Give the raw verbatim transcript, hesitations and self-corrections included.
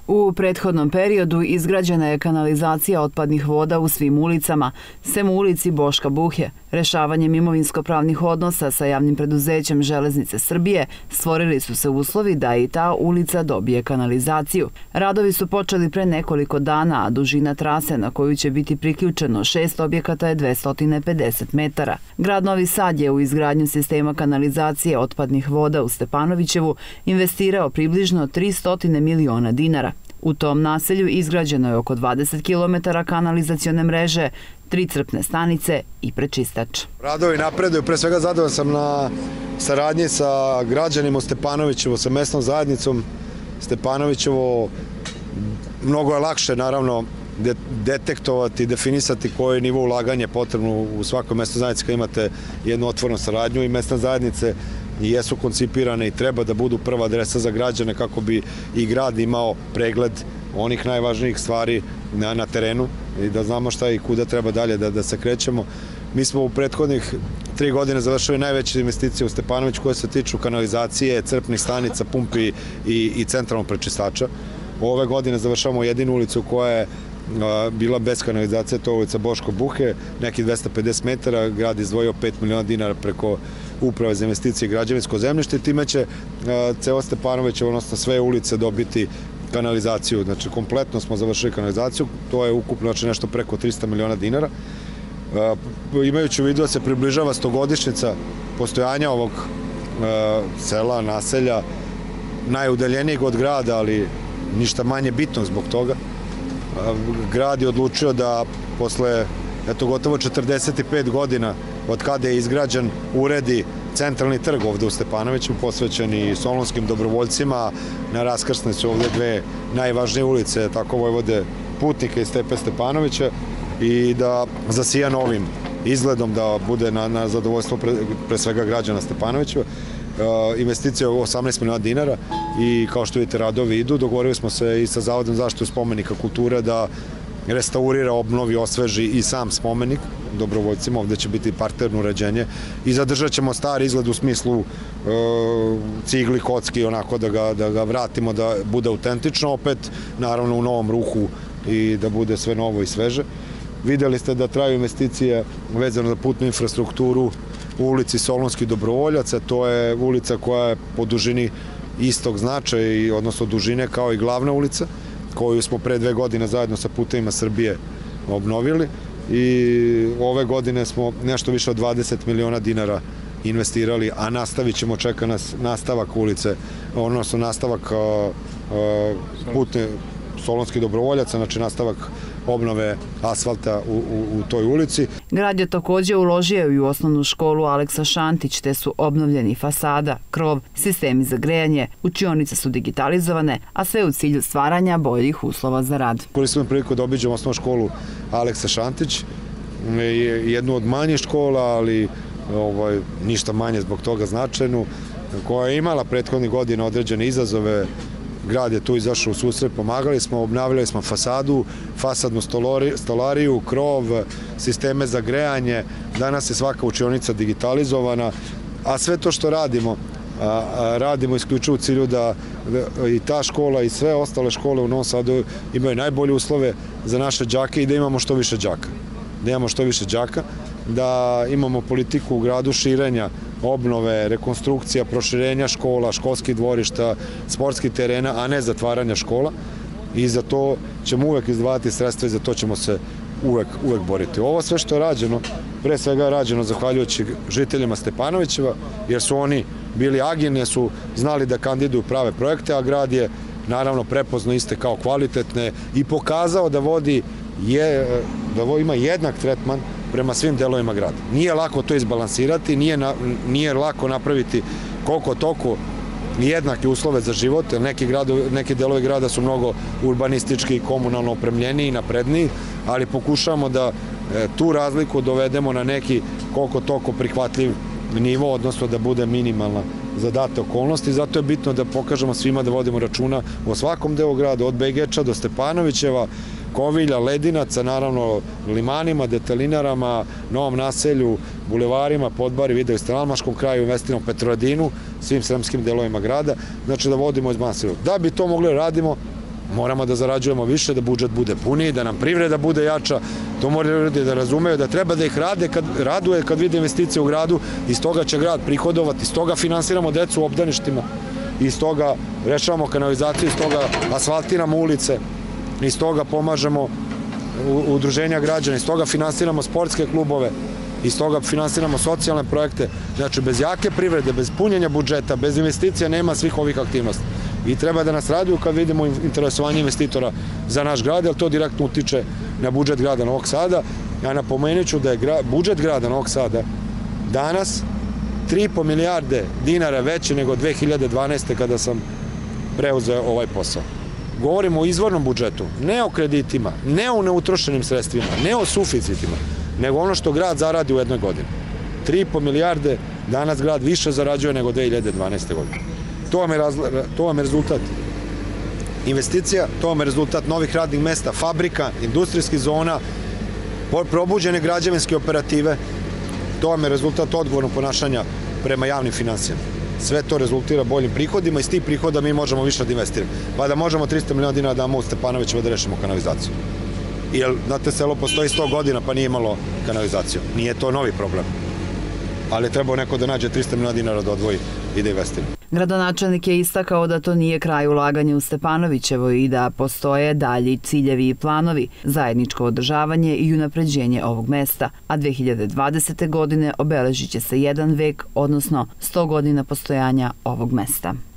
U prethodnom periodu izgrađena je kanalizacija otpadnih voda u svim ulicama, sem u ulici Boška Buhe. Rešavanjem imovinsko-pravnih odnosa sa javnim preduzećem Železnice Srbije stvorili su se uslovi da i ta ulica dobije kanalizaciju. Radovi su počeli pre nekoliko dana, a dužina trase na koju će biti priključeno šest objekata je dvesta pedeset metara. Grad Novi Sad je u izgradnju sistema kanalizacije otpadnih voda u Stepanovićevu investirao približno tristo miliona dinara. U tom naselju izgrađeno je oko dvadeset kilometara kanalizacione mreže, tri crpne stanice i prečistač. Radovi napreduju, pre svega zadovoljan sam na saradnji sa građanima u Stepanovićevu, sa mesnom zajednicom Stepanovićevo. Mnogo je lakše, naravno, detektovati i definisati koji je nivo ulaganja potrebno u svakoj mesnoj zajednici kad imate jednu otvorenu saradnju, i mesne zajednice jesu koncipirane i treba da budu prva adresa za građane kako bi i grad imao pregled onih najvažnijih stvari na, na terenu i da znamo šta i kuda treba dalje da, da se krećemo. Mi smo u prethodnih tri godine završili najveće investicije u Stepanović koje se tiču kanalizacije, crpnih stanica, pumpi i, i centralnog prečistača. Ove godine završavamo jedinu ulicu koja je bila bez kanalizacije, to je ulica Boško Buhe, nekih dvesta pedeset metara, grad izdvojio pet miliona dinara preko Uprave za investicije i građevinsko zemljište i time će ceo Stepanović, odnosno sve ulice dobiti kanalizaciju. Znači, kompletno smo završili kanalizaciju, to je ukupno znači, nešto preko trista miliona dinara. Imajući u vidu da se približava stogodišnjica postojanja ovog sela, naselja, najudaljenijeg od grada, ali ništa manje bitno zbog toga, grad je odlučio da posle eto, gotovo četrdeset pet godina od kada je izgrađen uredi centralni trg ovde u Stepanoviću, posvećeni solonskim dobrovoljcima. Na raskrsnici su ovde dve najvažnije ulice, tako Vojvode Putnika i Stepe Stepanovića, i da zasija novim izgledom, da bude na, na zadovoljstvo pre, pre svega građana Stepanovića. Uh, investicija je osamnaest miliona dinara i kao što vidite radovi idu. Dogovorili smo se i sa Zavodom za zaštitu spomenika kulture da restaurira, obnovi, osveži i sam spomenik dobrovoljcima. Ovde će biti parterno uređenje i zadržat ćemo stari izgled u smislu uh, cigli, kocki, onako da ga, da ga vratimo da bude autentično, opet naravno u novom ruhu i da bude sve novo i sveže. Videli ste da traju investicije vezano za putnu infrastrukturu u ulici Solonskih dobrovoljaca. To je ulica koja je po dužini istog značaja, odnosno dužine kao i glavna ulica, koju smo pre dve godine zajedno sa Putevima Srbije obnovili, i ove godine smo nešto više od dvadeset miliona dinara investirali, a nastavit ćemo, čeka nas nastavak ulice, odnosno nastavak putne Solonskih dobrovoljaca, znači nastavak obnove asfalta u, u, u toj ulici. Grad je takođe uložio i u osnovnu školu Aleksa Šantić, te su obnovljeni fasada, krov, sistemi za grejanje, učionice su digitalizovane, a sve u cilju stvaranja boljih uslova za rad. Koristimo priliku da obiđemo osnovnu školu Aleksa Šantić, jednu od manjih škola, ali ovaj, ništa manje zbog toga značajnu, koja je imala prethodnih godina određene izazove. Grad je tu izašao u susret, pomagali smo, obnavljali smo fasadu, fasadnu stolariju, krov, sisteme za grejanje. Danas je svaka učionica digitalizovana, a sve to što radimo, radimo isključivo u cilju da i ta škola i sve ostale škole u Novom Sadu imaju najbolje uslove za naše đake i da imamo što više đaka. Da imamo što više đaka, da imamo politiku u gradu širenja, obnove, rekonstrukcija, proširenja škola, školskih dvorišta, sportskih terena, a ne zatvaranja škola, i za to ćemo uvek izdvajati sredstva i za to ćemo se uvek, uvek boriti. Ovo sve što je rađeno, pre svega je rađeno zahvaljujući žiteljima Stepanovićeva, jer su oni bili agilni, su znali da kandiduju prave projekte, a grad je naravno prepoznao iste kao kvalitetne i pokazao da vodi je, da ima jednak tretman prema svim delovima grada. Nije lako to izbalansirati, nije, na, nije lako napraviti koliko toliko jednake uslove za život, jer neki, grado, neki delovi grada su mnogo urbanistički i komunalno opremljeniji i napredniji, ali pokušavamo da e, tu razliku dovedemo na neki koliko toliko prihvatljiv nivo, odnosno da bude minimalna za date okolnosti. Zato je bitno da pokažemo svima da vodimo računa o svakom delu grada, od Begeča do Stepanovićeva, Kovilja, Ledinaca, naravno limanima, detelinarama, Novom naselju, bulevarima, Podbari, videli ste na Almaškom kraju, investinom Petrovaradinu, svim sremskim delovima grada, znači da vodimo iz Manasira. Da bi to mogli da radimo, moramo da zarađujemo više, da budžet bude puniji, da nam privreda bude jača, to moraju ljudi da razumeju, da treba da ih rade kad, raduje kad vide investicije u gradu, iz toga će grad prihodovati, iz toga finansiramo decu u obdaništima, iz toga rešavamo kanalizaciju, iz toga asfaltiramo ulice, iz toga pomažemo udruženja građana, iz toga finansiramo sportske klubove, iz toga finansiramo socijalne projekte. Znači, bez jake privrede, bez punjenja budžeta, bez investicija nema svih ovih aktivnosti. I treba da nas raduju kad vidimo interesovanje investitora za naš grad, jer to direktno utiče na budžet grada Novog Sada. Ja napomenut ću da je budžet grada Novog Sada danas tri i po milijarde dinara veći nego dve hiljade dvanaeste. kada sam preuzeo ovaj posao. Govorimo o izvornom budžetu, ne o kreditima, ne o neutrošenim sredstvima, ne o suficitima, nego ono što grad zaradi u jednoj godini. tri i po milijarde danas grad više zarađuje nego dve hiljade dvanaeste. godine. To vam je, to vam je rezultat investicija, to vam je rezultat novih radnih mesta, fabrika, industrijskih zona, probuđene građevinske operative, to vam je rezultat odgovornog ponašanja prema javnim finansijama. Sve to rezultira boljim prihodima i s tih prihoda mi možemo više da investiramo. Pa da možemo trista miliona dinara damo u Stepanovićevo da rešimo kanalizaciju. Jer, znate, selo postoji sto godina pa nije imalo kanalizaciju. Nije to novi problem. Ali je trebao neko da nađe trista miliona dinara da odvoji i da investira. Gradonačelnik je istakao da to nije kraj ulaganja u Stepanovićevo i da postoje dalji ciljevi i planovi, zajedničko održavanje i unapređenje ovog mesta, a dve hiljade dvadesete. godine obeležit će se jedan vek, odnosno sto godina postojanja ovog mesta.